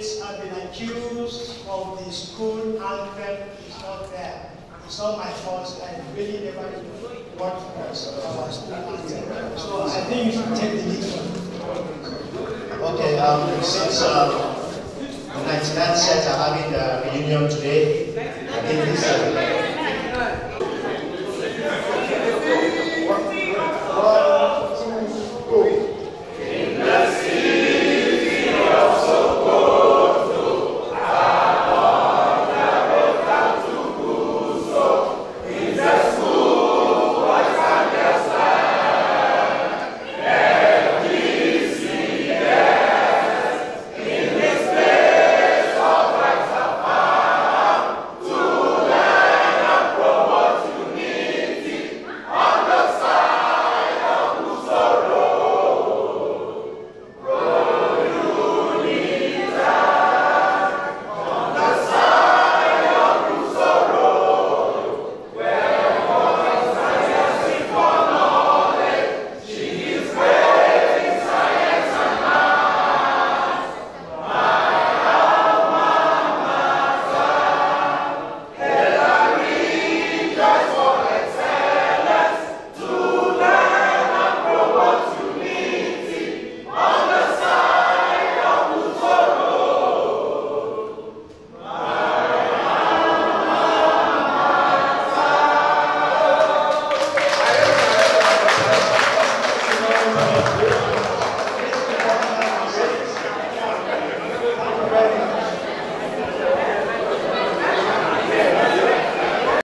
athletes have been accused of the school anthem is not there. It's not my fault. I really never knew what was our school anthem. So I think you should take the lead from it. Okay, since the 99th set are having the reunion today, I think this